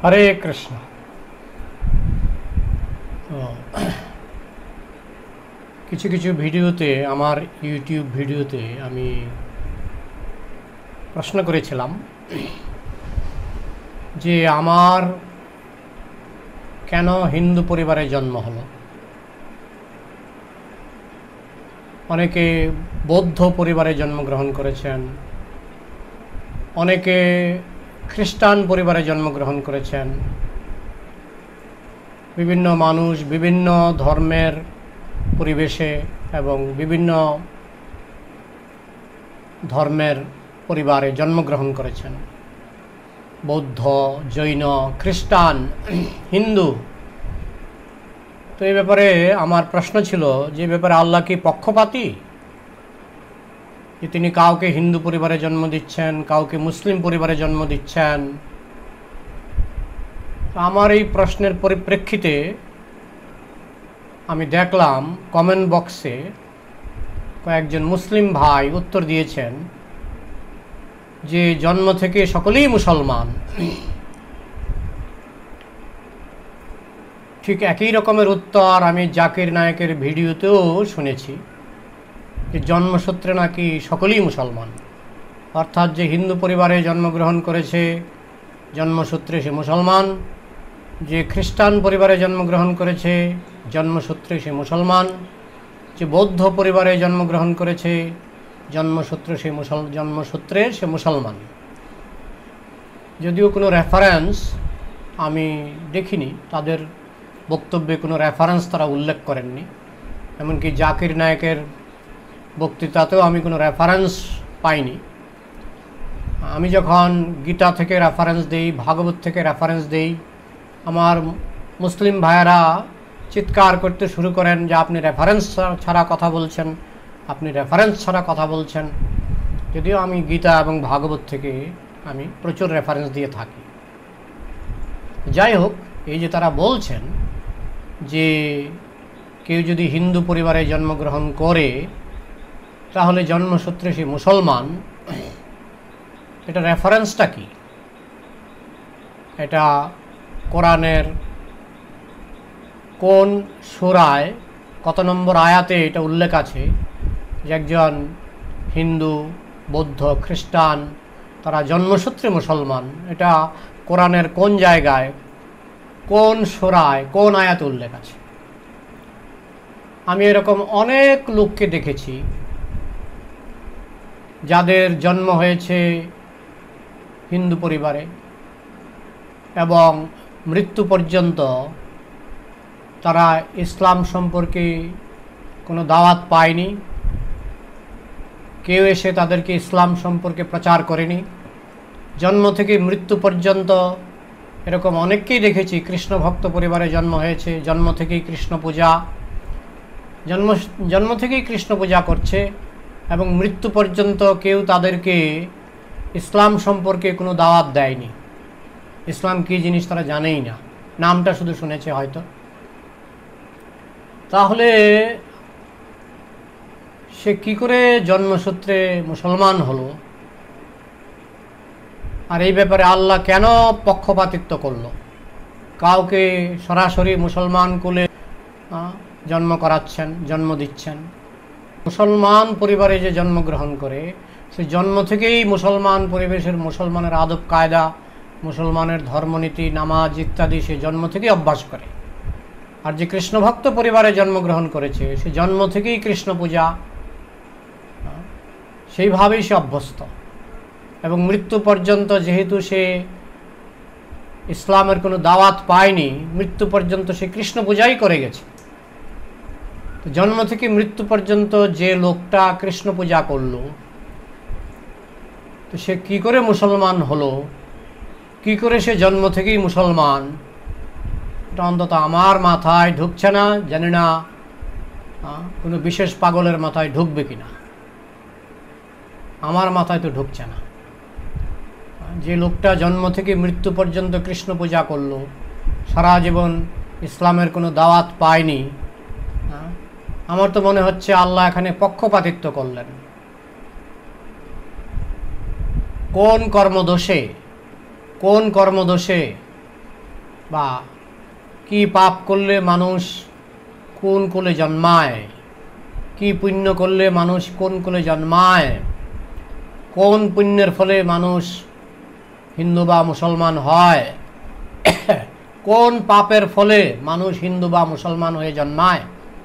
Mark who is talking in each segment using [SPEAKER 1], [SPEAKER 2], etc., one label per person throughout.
[SPEAKER 1] হরে কৃষ্ণ। কিছু কিছু ভিডিওতে, আমার ইউটিউব ভিডিওতে আমি প্রশ্ন করেছিলাম যে আমার কেন হিন্দু পরিবারে জন্ম হলো। অনেকে বৌদ্ধ পরিবারে জন্মগ্রহণ করেছেন, অনেকে খ্রিস্টান পরিবারে জন্মগ্রহণ করেছেন। বিভিন্ন মানুষ বিভিন্ন ধর্মের পরিবেশে এবং বিভিন্ন ধর্মের পরিবারে জন্মগ্রহণ করেছেন। বৌদ্ধ, জৈন, খ্রিস্টান, হিন্দু। তো এই ব্যাপারে আমার প্রশ্ন ছিল যে ব্যাপারে আল্লাহ কি পক্ষপাতী, যে তিনি কাউকে হিন্দু পরিবারে জন্ম দিচ্ছেন, কাউকে মুসলিম পরিবারে জন্ম দিচ্ছেন। আমার এই প্রশ্নের পরিপ্রেক্ষিতে আমি দেখলাম কমেন্ট বক্সে কয়েকজন মুসলিম ভাই উত্তর দিয়েছেন যে জন্ম থেকে সকলেই মুসলমান। ঠিক একই রকমের উত্তর আমি জাকির নায়েকের ভিডিওতেও শুনেছি যে জন্মসূত্রে নাকি সকলেই মুসলমান, অর্থাৎ যে হিন্দু পরিবারে জন্মগ্রহণ করেছে জন্মসূত্রে সে মুসলমান, যে খ্রিস্টান পরিবারে জন্মগ্রহণ করেছে জন্মসূত্রে সে মুসলমান, যে বৌদ্ধ পরিবারে জন্মগ্রহণ করেছে জন্মসূত্রে সে মুসলমান। যদিও কোনো রেফারেন্স আমি দেখিনি, তাদের বক্তব্যে কোনো রেফারেন্স তারা উল্লেখ করেননি। এমনকি জাকির নায়েকের বক্তৃতাতেও আমি কোনো রেফারেন্স পাইনি। আমি যখন গীতা থেকে রেফারেন্স দেই, ভাগবত থেকে রেফারেন্স দেই, আমার মুসলিম ভাইয়েরা চিৎকার করতে শুরু করেন যে আপনি রেফারেন্স ছাড়া কথা বলছেন, আপনি রেফারেন্স ছাড়া কথা বলছেন। যদিও আমি গীতা এবং ভাগবত থেকে আমি প্রচুর রেফারেন্স দিয়ে থাকি। যাই হোক, এই যে তারা বলছেন যে কেউ যদি হিন্দু পরিবারে জন্মগ্রহণ করে তাহলে জন্মসূত্রে সে মুসলমান, এটা রেফারেন্সটা কি? এটা কোরআনের কোন সূরায় কত নম্বর আয়াতে এটা উল্লেখ আছে যে একজন হিন্দু, বৌদ্ধ, খ্রিস্টান তারা জন্মসূত্রে মুসলমান? এটা কোরআনের কোন জায়গায়, কোন সূরায়, কোন আয়াতে উল্লেখ আছে? আমি এরকম অনেক লোককে দেখেছি যাদের জন্ম হয়েছে হিন্দু পরিবারে এবং মৃত্যু পর্যন্ত তারা ইসলাম সম্পর্কে কোনো দাওয়াত পায়নি, কেউ এসে তাদেরকে ইসলাম সম্পর্কে প্রচার করেনি। জন্ম থেকে মৃত্যু পর্যন্ত এরকম অনেককেই দেখেছি। কৃষ্ণ ভক্ত পরিবারে জন্ম হয়েছে, জন্ম থেকেই কৃষ্ণ পূজা, জন্ম থেকেই কৃষ্ণ পূজা করছে এবং মৃত্যু পর্যন্ত কেউ তাদেরকে ইসলাম সম্পর্কে কোনো দাওয়াত দেয়নি। ইসলাম কী জিনিস তারা জানেই না, নামটা শুধু শুনেছে হয়তো। তাহলে সে কি করে জন্মসূত্রে মুসলমান হলো? আর এই ব্যাপারে আল্লাহ কেন পক্ষপাতিত্ব করলো? কাউকে সরাসরি মুসলমান কুলে জন্ম করাচ্ছেন, জন্ম দিচ্ছেন। মুসলমান পরিবারে যে জন্মগ্রহণ করে সে জন্ম থেকেই মুসলমান পরিবেশের, মুসলমানের আদব কায়দা, মুসলমানের ধর্মনীতি, নামাজ ইত্যাদি সে জন্ম থেকেই অভ্যাস করে। আর যে কৃষ্ণভক্ত পরিবারে জন্মগ্রহণ করেছে সে জন্ম থেকেই কৃষ্ণ পূজা, সেইভাবেই সে অভ্যস্ত এবং মৃত্যু পর্যন্ত যেহেতু সে ইসলামের কোনো দাওয়াত পায়নি, মৃত্যু পর্যন্ত সে কৃষ্ণ পূজাই করে গেছে। তো জন্ম থেকে মৃত্যু পর্যন্ত যে লোকটা কৃষ্ণ পূজা করলো, তো সে কি করে মুসলমান হলো? কি করে সে জন্ম থেকেই মুসলমান? এটা অন্তত আমার মাথায় ঢুকছে না। জানি না কোনো বিশেষ পাগলের মাথায় ঢুকবে কিনা, আমার মাথায় তো ঢুকছে না। যে লোকটা জন্ম থেকে মৃত্যু পর্যন্ত কৃষ্ণ পূজা করলো, সারা জীবন ইসলামের কোনো দাওয়াত পায়নি, আমার তো মনে হচ্ছে আল্লাহ এখানে পক্ষপাতিত্ব করলেন। কোন কর্মদোষে বা কি পাপ করলে মানুষ কোন কুলে জন্মায়, কি পুণ্য করলে মানুষ কোন কুলে জন্মায়, কোন পুণ্যের ফলে মানুষ হিন্দু বা মুসলমান হয়, কোন পাপের ফলে মানুষ হিন্দু বা মুসলমান হয়ে জন্মায়,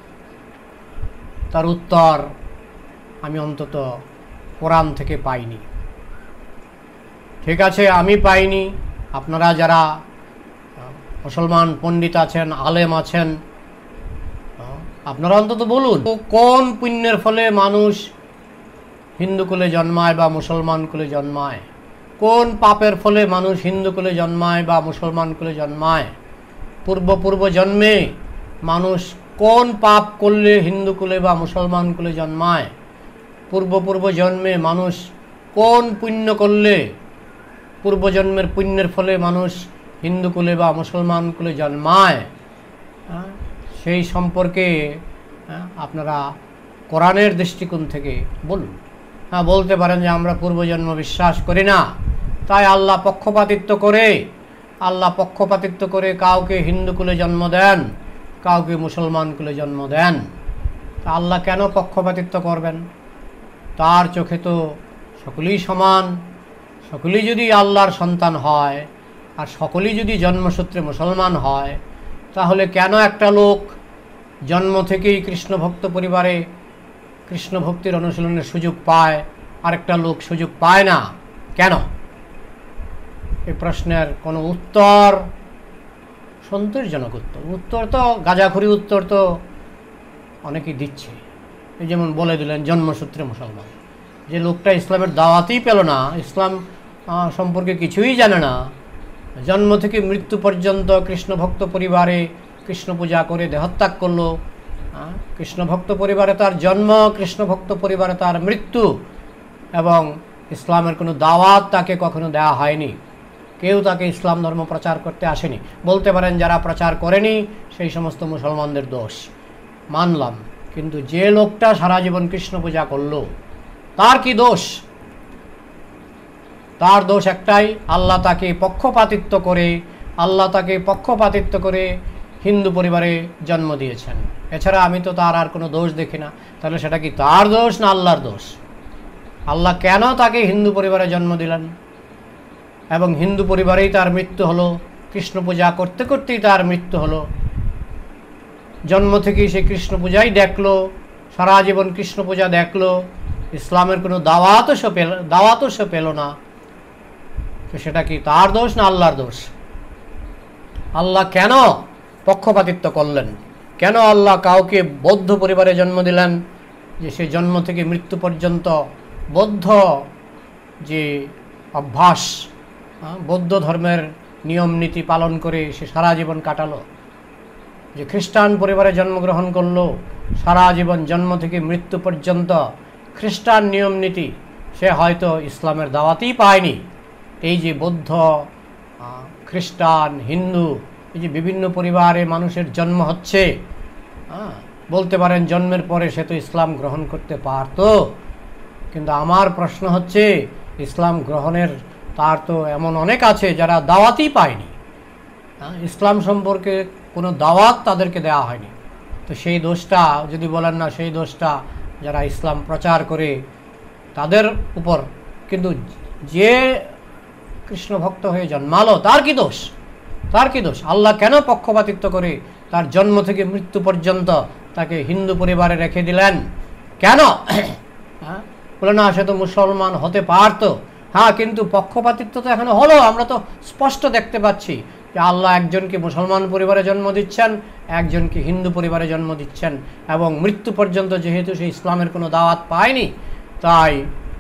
[SPEAKER 1] তার উত্তর আমি অন্তত কোরআন থেকে পাইনি। ঠিক আছে, আমি পাইনি, আপনারা যারা মুসলমান পণ্ডিত আছেন, আলেম আছেন, আপনারা অন্তত বলুন কোন পুণ্যের ফলে মানুষ হিন্দু কুলে জন্মায় বা মুসলমান কুলে জন্মায়, কোন পাপের ফলে মানুষ হিন্দু কুলে জন্মায় বা মুসলমান কুলে জন্মায়, পূর্ব জন্মে মানুষ কোন পাপ করলে হিন্দু কুলে বা মুসলমান কুলে জন্মায়, পূর্ব জন্মে মানুষ কোন পুণ্য করলে পূর্বজন্মের পুণ্যের ফলে মানুষ হিন্দু কুলে বা মুসলমান কুলে জন্মায়, সেই সম্পর্কে আপনারা কোরআনের দৃষ্টিকোণ থেকে বলুন। হ্যাঁ, বলতে পারেন যে আমরা পূর্বজন্ম বিশ্বাস করি না, তাই আল্লাহ পক্ষপাতিত্ব করে কাউকে হিন্দু কুলে জন্ম দেন, কাউকে মুসলমান কুলে জন্ম দেন। তা আল্লাহ কেন পক্ষপাতিত্ব করবেন? তার চোখে তো সকলেই সমান। সকলেই যদি আল্লাহর সন্তান হয় আর সকলেই যদি জন্মসূত্রে মুসলমান হয়, তাহলে কেন একটা লোক জন্ম থেকেই কৃষ্ণ ভক্ত পরিবারে কৃষ্ণ ভক্তির অনুশীলনের সুযোগ পায়, আরেকটা লোক সুযোগ পায় না কেন? এই প্রশ্নের কোনো উত্তর, সন্তোষজনক উত্তর তো গাঁজাখুরি উত্তর তো অনেকেই দিচ্ছে। এই যেমন বলে দিলেন জন্মসূত্রে মুসলমান, যে লোকটা ইসলামের দাওয়াতই পেল না, ইসলাম সম্পর্কে কিছুই জানে না, জন্ম থেকে মৃত্যু পর্যন্ত কৃষ্ণ ভক্ত পরিবারে কৃষ্ণ পূজা করে দেহত্যাগ করলো। কৃষ্ণ ভক্ত পরিবারে তার জন্ম, কৃষ্ণ ভক্ত পরিবারে তার মৃত্যু, এবং ইসলামের কোনো দাওয়াত তাকে কখনো দেওয়া হয়নি, কেউ তাকে ইসলাম ধর্ম প্রচার করতে আসেনি। বলতে পারেন যারা প্রচার করেনি সেই সমস্ত মুসলমানদের দোষ, মানলাম, কিন্তু যে লোকটা সারা জীবন কৃষ্ণ পূজা করলো তার কি দোষ? তার দোষ একটাই, আল্লাহ তাকে পক্ষপাতিত্ব করে হিন্দু পরিবারে জন্ম দিয়েছেন। এছাড়া আমি তো তার আর কোনো দোষ দেখি না। তাহলে সেটা কি তার দোষ না আল্লাহর দোষ? আল্লাহ কেন তাকে হিন্দু পরিবারে জন্ম দিলেন এবং হিন্দু পরিবারেই তার মৃত্যু হলো, কৃষ্ণ পূজা করতে করতেই তার মৃত্যু হলো। জন্ম থেকেই সে কৃষ্ণ পূজাই দেখলো, সারা জীবন কৃষ্ণ পূজা দেখলো, ইসলামের কোনো দাওয়াতও সে পেল না। তো সেটা কি তার দোষ না আল্লাহর দোষ? আল্লাহ কেন পক্ষপাতিত্ব করলেন? কেন আল্লাহ কাউকে বৌদ্ধ পরিবারে জন্ম দিলেন, যে সে জন্ম থেকে মৃত্যু পর্যন্ত বৌদ্ধ যে অভ্যাস, বৌদ্ধ ধর্মের নিয়ম নীতি পালন করে সে সারা জীবন কাটালো? যে খ্রিস্টান পরিবারে জন্মগ্রহণ করলো, সারা জীবন জন্ম থেকে মৃত্যু পর্যন্ত খ্রিস্টান নিয়ম নীতি, সে হয়তো ইসলামের দাওয়াতই পায়নি। এই যে বৌদ্ধ, খ্রিস্টান, হিন্দু, এই যে বিভিন্ন পরিবারে মানুষের জন্ম হচ্ছে, বলতে পারেন জন্মের পরে সে তো ইসলাম গ্রহণ করতে পারত, কিন্তু আমার প্রশ্ন হচ্ছে ইসলাম গ্রহণের তার তো এমন অনেক আছে যারা দাওয়াতই পায়নি, ইসলাম সম্পর্কে কোনো দাওয়াত তাদেরকে দেওয়া হয়নি। তো সেই দোষটা যদি বলেন না, সেই দোষটা যারা ইসলাম প্রচার করে তাদের উপর, কিন্তু যে কৃষ্ণ ভক্ত হয়ে জন্মালো তার কি দোষ? তার কি দোষ? আল্লাহ কেন পক্ষপাতিত্ব করে তার জন্ম থেকে মৃত্যু পর্যন্ত তাকে হিন্দু পরিবারে রেখে দিলেন? কেন? বলে না, সে তো মুসলমান হতে পারতো। হ্যাঁ, কিন্তু পক্ষপাতিত্ব তো এখানে হলো। আমরা তো স্পষ্ট দেখতে পাচ্ছি যে আল্লাহ একজনকে মুসলমান পরিবারে জন্ম দিচ্ছেন, একজনকে হিন্দু পরিবারে জন্ম দিচ্ছেন, এবং মৃত্যু পর্যন্ত যেহেতু সে ইসলামের কোনো দাওয়াত পায়নি, তাই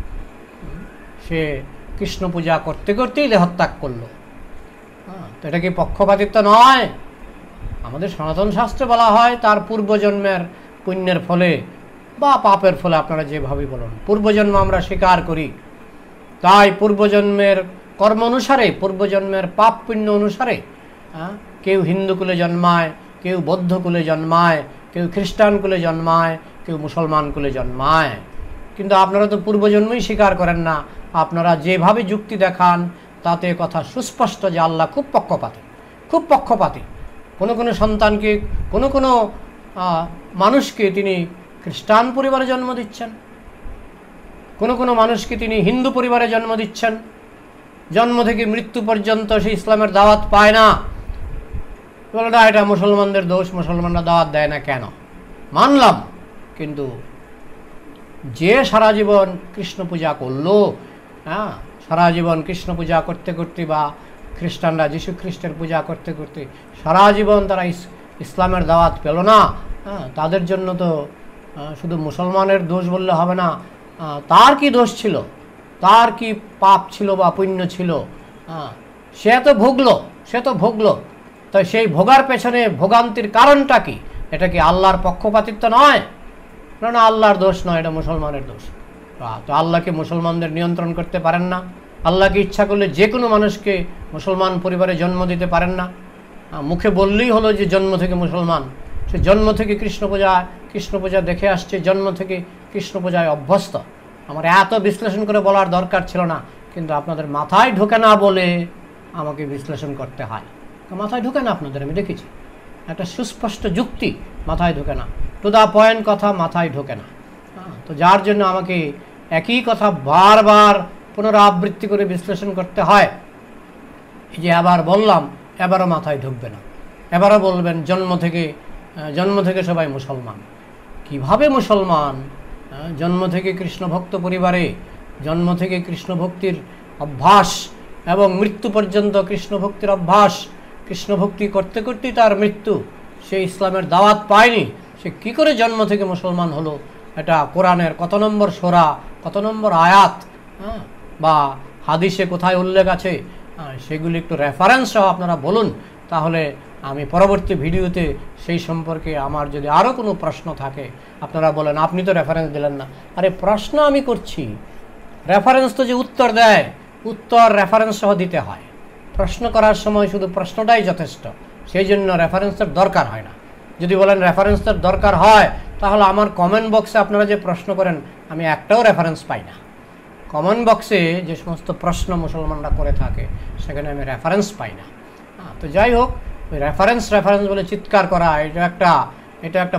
[SPEAKER 1] সে কৃষ্ণ পূজা করতে করতেই দেহত্যাগ করলো। তো এটা কি পক্ষপাতিত্ব নয়? আমাদের সনাতন শাস্ত্রে বলা হয় তার পূর্বজন্মের পুণ্যের ফলে বা পাপের ফলে, আপনারা যেভাবে বলুন, পূর্বজন্ম আমরা স্বীকার করি, তাই পূর্বজন্মের কর্ম অনুসারে, পূর্বজন্মের পাপ পুণ্য অনুসারে কেউ হিন্দু কুলে জন্মায়, কেউ বৌদ্ধ কুলে জন্মায়, কেউ খ্রিস্টান কুলে জন্মায়, কেউ মুসলমান কুলে জন্মায়। কিন্তু আপনারা তো পূর্বজন্মই স্বীকার করেন না। আপনারা যেভাবে যুক্তি দেখান তাতে কথা সুস্পষ্ট যে আল্লাহ খুব পক্ষপাতী, খুব পক্ষপাতী। কোনো কোনো সন্তানকে, কোনো কোনো মানুষকে তিনি খ্রিস্টান পরিবারে জন্ম দিচ্ছেন, কোনো কোনো মানুষকে তিনি হিন্দু পরিবারে জন্ম দিচ্ছেন। জন্ম থেকে মৃত্যু পর্যন্ত সে ইসলামের দাওয়াত পায় না। বলে না, এটা মুসলমানদের দোষ, মুসলমানরা দাওয়াত দেয় না কেন? মানলাম, কিন্তু যে সারা জীবন কৃষ্ণ পূজা করলো, হ্যাঁ, সারা জীবন কৃষ্ণ পূজা করতে করতে, বা খ্রিস্টানরা যীশু খ্রিস্টের পূজা করতে করতে সারা জীবন তারা ইসলামের দাওয়াত পেল না, হ্যাঁ, তাদের জন্য তো শুধু মুসলমানের দোষ বললে হবে না। তার কি দোষ ছিল, তার কি পাপ ছিল বা পুণ্য ছিল, সে তো ভোগলো। তো সেই ভোগার পেছনে ভোগান্তির কারণটা কি? এটা কি আল্লাহর পক্ষপাতিত্ব নয়? না, আল্লাহর দোষ নয়, এটা মুসলমানের দোষ। তো আল্লাহকে মুসলমানদের নিয়ন্ত্রণ করতে পারেন না? আল্লাহকে ইচ্ছা করলে যে কোনো মানুষকে মুসলমান পরিবারে জন্ম দিতে পারেন না? মুখে বললেই হলো যে জন্ম থেকে মুসলমান, সে জন্ম থেকে কৃষ্ণ পূজা দেখে আসছে, জন্ম থেকে কৃষ্ণ পূজায় অভ্যস্ত। আমার এত বিশ্লেষণ করে বলার দরকার ছিল না, কিন্তু আপনাদের মাথায় ঢোকে না বলে আমাকে বিশ্লেষণ করতে হয়। মাথায় ঢোকে না আপনাদের, আমি দেখেছি। একটা সুস্পষ্ট যুক্তি মাথায় ঢোকে না, টু দ্য পয়েন্ট কথা মাথায় ঢোকে না। তো যার জন্য আমাকে একই কথা বারবার পুনরাবৃত্তি করে বিশ্লেষণ করতে হয়। এই যে আবার বললাম, এবারও মাথায় ঢুকবে না, এবারও বলবেন জন্ম থেকে সবাই মুসলমান। কিভাবে মুসলমান? জন্ম থেকে কৃষ্ণ ভক্ত পরিবারে, জন্ম থেকে কৃষ্ণ ভক্তির অভ্যাস এবং মৃত্যু পর্যন্ত কৃষ্ণ ভক্তির অভ্যাস, কৃষ্ণ ভক্তি করতে করতেই তার মৃত্যু। সে ইসলামের দাওয়াত পায়নি, সে কি করে জন্ম থেকে মুসলমান হলো? এটা কোরআনের কত নম্বর সূরা, কত নম্বর আয়াত, বা হাদিসে কোথায় উল্লেখ আছে, সেগুলি একটু রেফারেন্স সহ আপনারা বলুন। তাহলে আমি পরবর্তী ভিডিওতে সেই সম্পর্কে আমার যদি আরও কোনো প্রশ্ন থাকে, আপনারা বলেন আপনি তো রেফারেন্স দিলেন না। আরে প্রশ্ন আমি করছি, রেফারেন্স তো যে উত্তর দেয়, উত্তর রেফারেন্স সহ দিতে হয়। প্রশ্ন করার সময় শুধু প্রশ্নটাই যথেষ্ট, সেই জন্য রেফারেন্সের দরকার হয় না। যদি বলেন রেফারেন্সের দরকার হয়, তাহলে আমার কমেন্ট বক্সে আপনারা যে প্রশ্ন করেন, আমি একটাও রেফারেন্স পাই না। কমেন্ট বক্সে যে সমস্ত প্রশ্ন মুসলমানরা করে থাকে, সেখানে আমি রেফারেন্স পাই না। তো যাই হোক, ওই রেফারেন্স বলে চিৎকার করা, এটা একটা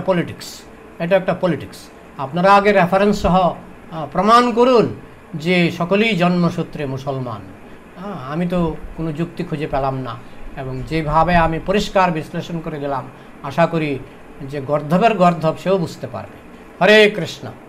[SPEAKER 1] পলিটিক্স। আপনারা আগে রেফারেন্স সহ প্রমাণ করুন যে সকলেই জন্মসূত্রে মুসলমান। আমি তো কোনো যুক্তি খুঁজে পেলাম না, এবং যেভাবে আমি পরিষ্কার বিশ্লেষণ করে দিলাম, আশা করি যে গর্ধবের গর্ধব সেও বুঝতে পারবে। হরে কৃষ্ণ।